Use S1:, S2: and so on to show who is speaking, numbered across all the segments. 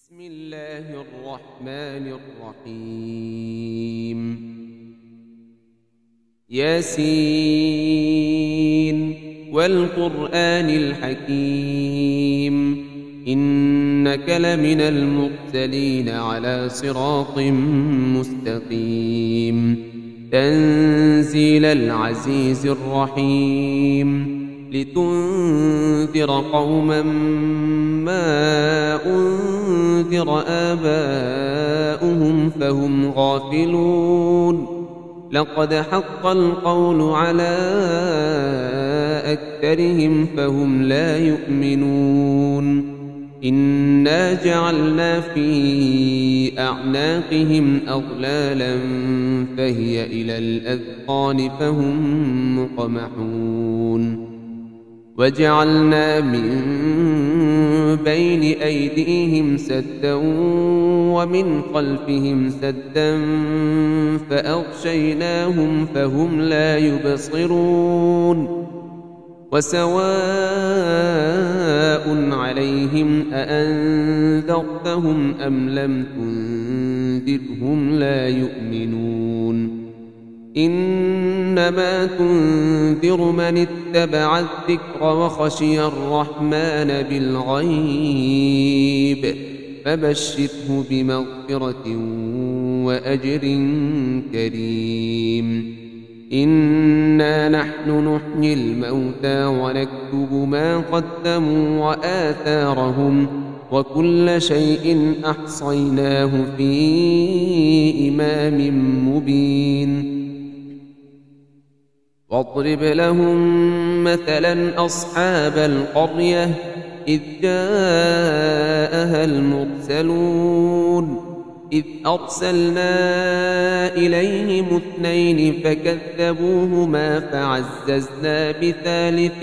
S1: بسم الله الرحمن الرحيم. ياسين والقرآن الحكيم إنك لمن المرسلين على صراط مستقيم تنزيل العزيز الرحيم لتنذر قوما ما أنذر آباؤهم فهم غافلون. لقد حق القول على أكثرهم فهم لا يؤمنون. إنا جعلنا في أعناقهم أغلالا فهي إلى الأذقان فهم مقمحون. وجعلنا من بين أيديهم سدا ومن خلفهم سدا فأغشيناهم فهم لا يبصرون. وسواء عليهم أأنذرتهم أم لم تنذرهم لا يؤمنون. إنما تنذر من اتبع الذكر وخشي الرحمن بالغيب فبشره بمغفرة وأجر كريم. إنا نحن نحيي الموتى ونكتب ما قدموا وآثارهم وكل شيء أحصيناه في إمام مبين. واضرب لهم مثلا أصحاب القرية إذ جاءها المرسلون إذ أرسلنا إليهم 2 فكذبوهما فعززنا بثالث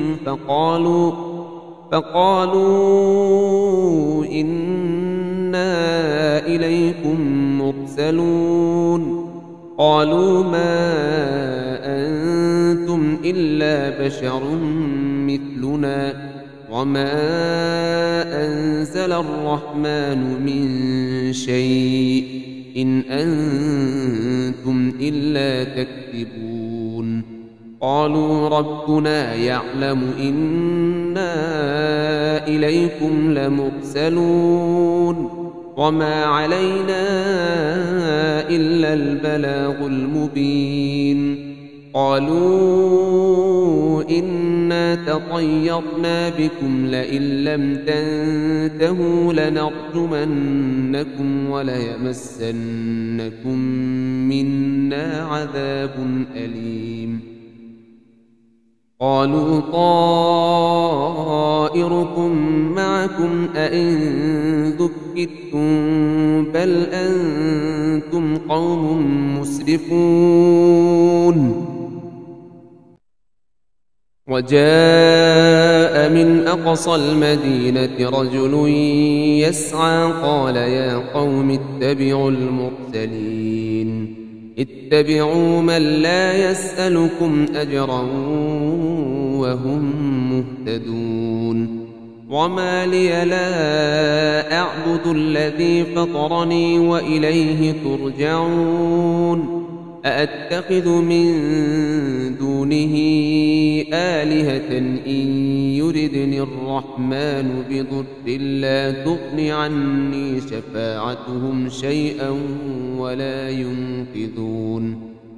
S1: فقالوا إنا إليكم مرسلون. قالوا ما أنتم إلا بشر مثلنا وما أنزل الرحمن من شيء إن أنتم إلا تكذبون. قالوا ربنا يعلم إنا إليكم لمرسلون وما علينا إلا البلاغ المبين. قالوا إنا تطيرنا بكم لئن لم تنتهوا لنرجمنكم وليمسنكم منا عذاب أليم. قالوا طائركم معكم أئن ذكرتم بل أنتم قوم مسرفون. وجاء من أقصى المدينة رجل يسعى قال يا قوم اتبعوا المرسلين اتبعوا من لا يسألكم أجرا وهم مهتدون. وما لي لا أعبد الذي فطرني وإليه ترجعون. أأتخذ من دونه آلهة إن يردني الرحمن بضر لا تغن عني شفاعتهم شيئا ولا ينقذون.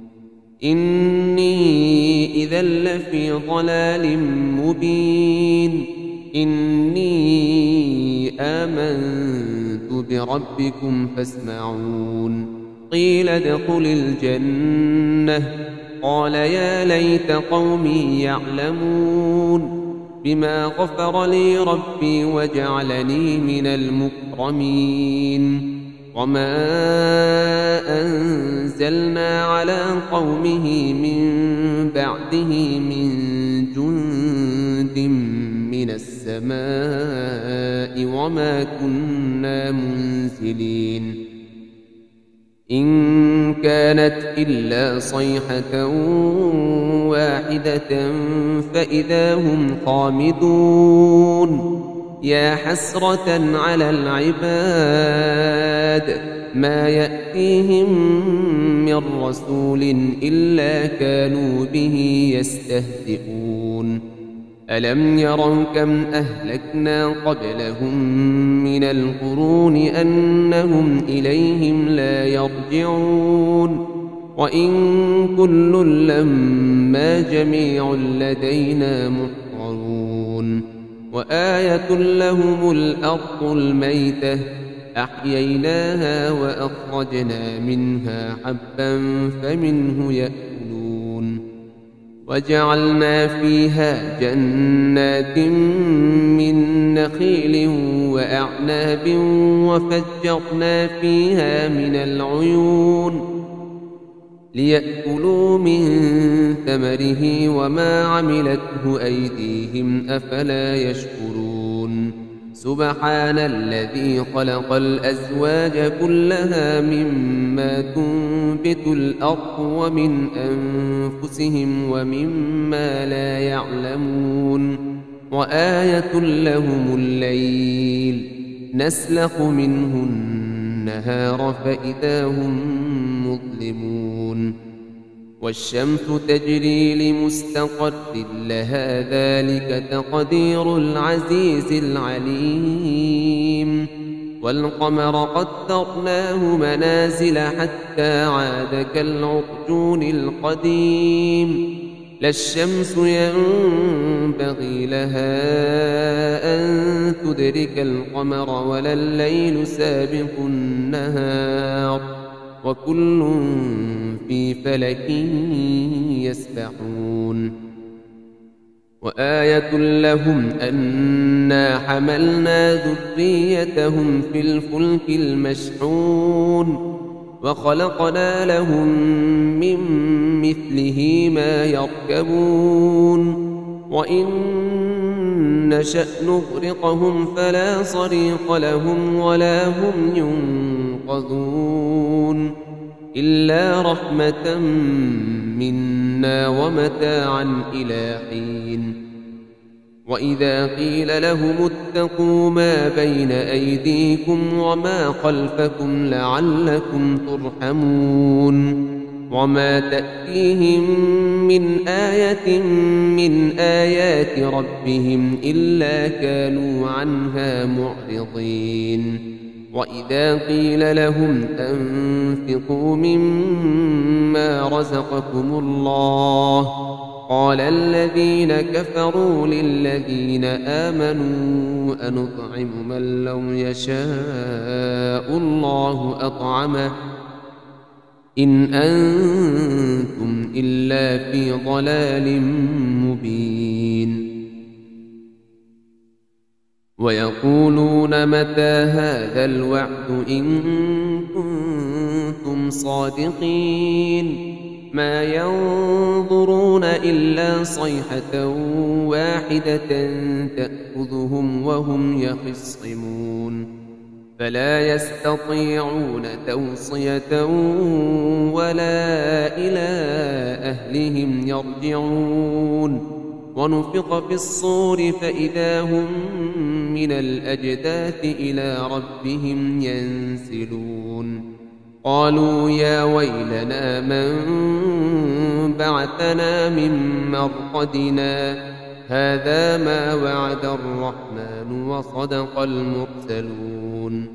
S1: إني إذا لفي ضلال مبين. إني آمنت بربكم فاسمعون. قيل ادخل الجنة قال يا ليت قومي يعلمون بما غفر لي ربي وجعلني من المكرمين. وما أنزلنا على قومه من بعده من جند من السماء وما كنا منزلين. إن كانت إلا صيحة واحدة فإذا هم خامدون. يا حسرة على العباد ما يأتيهم من رسول إلا كانوا به يستهزئون ألم يروا كم أهلكنا قبلهم من القرون أنهم إليهم لا يرجعون وإن كل لما جميع لدينا محضرون وآية لهم الأرض الميتة أحييناها وأخرجنا منها حبا فمنه يأكلون وجعلنا فيها جنات من نخيل وأعناب وفجرنا فيها من العيون ليأكلوا من ثمره وما عملته أيديهم أفلا يشكرون سبحان الذي خلق الأزواج كلها مما تنبت الأرض ومن أنفسهم ومما لا يعلمون وآية لهم الليل نسلخ منه النهار فإذا هم مظلمون والشمس تجري لمستقر لها ذلك تقدير العزيز العليم والقمر قدرناه منازل حتى عاد كالعرجون القديم لا الشمس ينبغي لها أن تدرك القمر ولا الليل سابق النهار وكل في فلك يسبحون وآية لهم أنا حملنا ذريتهم في الفلك المشحون وخلقنا لهم من مثله ما يركبون وإن نشأ نغرقهم فلا صريخ لهم ولا هم ينقذون إلا رحمة منا ومتاعا إلى حين وإذا قيل لهم اتقوا ما بين أيديكم وما خلفكم لعلكم ترحمون وما تأتيهم من آية من آيات ربهم إلا كانوا عنها معرضين وإذا قيل لهم أنفقوا مما رزقكم الله قال الذين كفروا للذين آمنوا أنطعم من لو يشاء الله أطعمه إن أنتم إلا في ضلال مبين ويقولون متى هذا الوعد إن كنتم صادقين ما ينظرون إلا صيحة واحدة تأخذهم وهم يخصمون فلا يستطيعون توصية ولا إلى أهلهم يرجعون ونفخ في الصور فإذا هم من الأجداث إلى ربهم ينسلون قالوا يا ويلنا من بعثنا من مرقدنا هذا ما وعد الرحمن وصدق المرسلون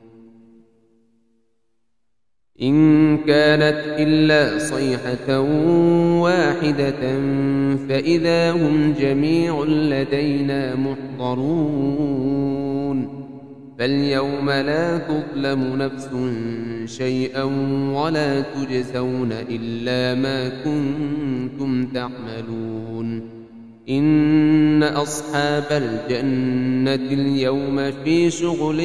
S1: إن كانت إلا صيحة واحدة فإذا هم جميع لدينا محضرون فاليوم لا تظلم نفس شيئا ولا تجزون إلا ما كنتم تعملون إن أصحاب الجنة اليوم في شغل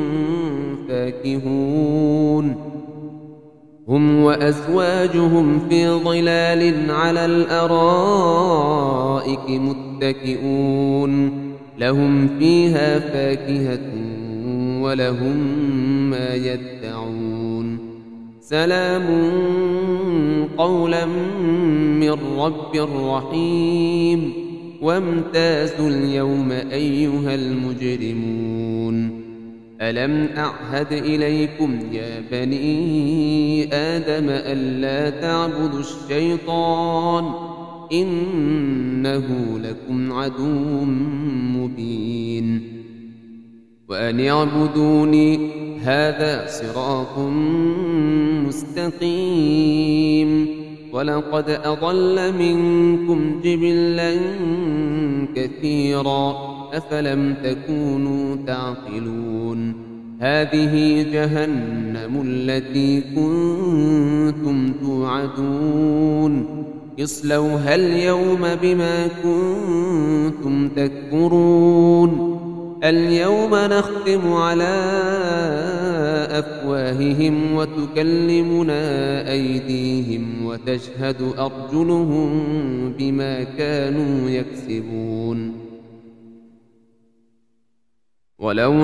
S1: فاكهون هم وأزواجهم في ظلال على الأرائك متكئون لهم فيها فاكهة ولهم ما يدعون سلام قولا من رب رحيم وامتازوا اليوم أيها المجرمون ألم أعهد إليكم يا بني آدم ألا تعبدوا الشيطان إنه لكم عدو مبين وأن اعبدوني هذا صراط مستقيم ولقد أضل منكم جبلا كثيرا أفلم تكونوا تعقلون هذه جهنم التي كنتم توعدون اصلوها اليوم بما كنتم تكفرون اليوم نختم على أفواههم وتكلمنا أيديهم وتشهد أرجلهم بما كانوا يكسبون ولو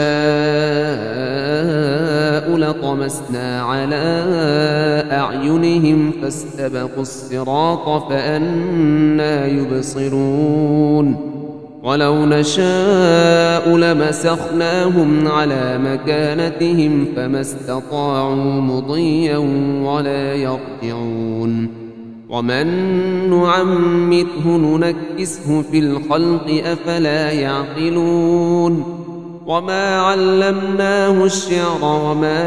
S1: نشاء لطمسنا على أعينهم فاستبقوا الصراط فأنى يبصرون ولو نشاء لمسخناهم على مكانتهم فما استطاعوا مضيا ولا يرجعون ومن نعمره ننكسه في الخلق أفلا يعقلون وما علمناه الشعر وما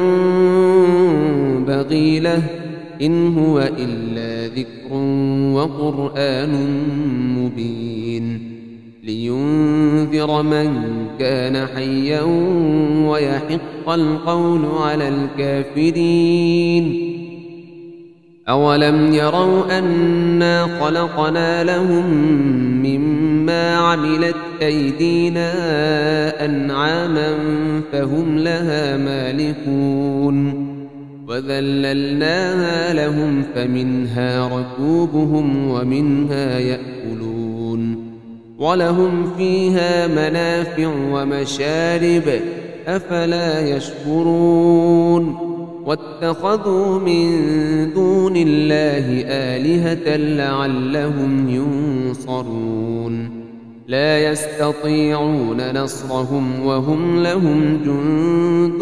S1: ينبغي له إن هو إلا ذكر وقرآن مبين لينذر من كان حيا ويحق القول على الكافرين أولم يروا أنا خلقنا لهم مما عملت أيدينا أنعاما فهم لها مالكون وذللناها لهم فمنها ركوبهم ومنها يأكلون ولهم فيها منافع ومشارب أفلا يشكرون واتخذوا من دون الله آلهة لعلهم ينصرون لا يستطيعون نصرهم وهم لهم جند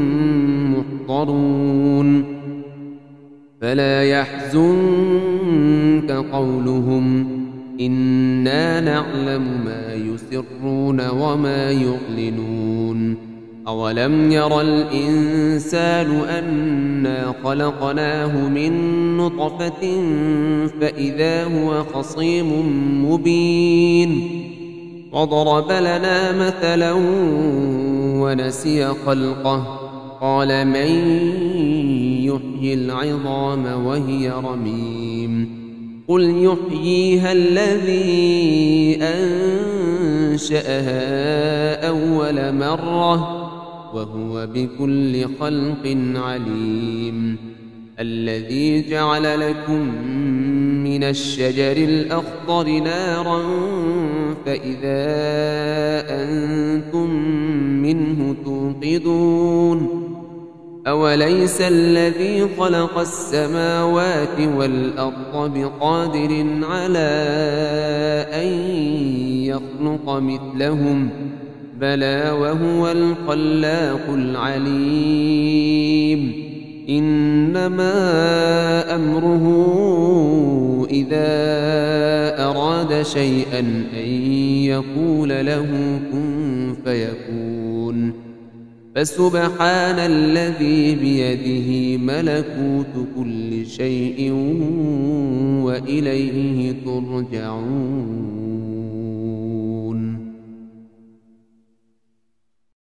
S1: محضرون فلا يحزنك قولهم إنا نعلم ما يسرون وما يعلنون أولم ير الإنسان أنا خلقناه من نطفة فإذا هو خصيم مبين وضرب لنا مثلا ونسي خلقه قال من يحيي العظام وهي رميم قل يحييها الذي أنشأها أول مرة وهو بكل خلق عليم الذي جعل لكم من الشجر الأخضر نارا فإذا أنتم منه توقدون أوليس الذي خلق السماوات والأرض بقادر على أن يخلق مثلهم بلى وهو الخلاق العليم إنما أمره إذا أراد شيئا أن يقول له كن فيكون فسبحان الذي بيده ملكوت كل شيء وإليه ترجعون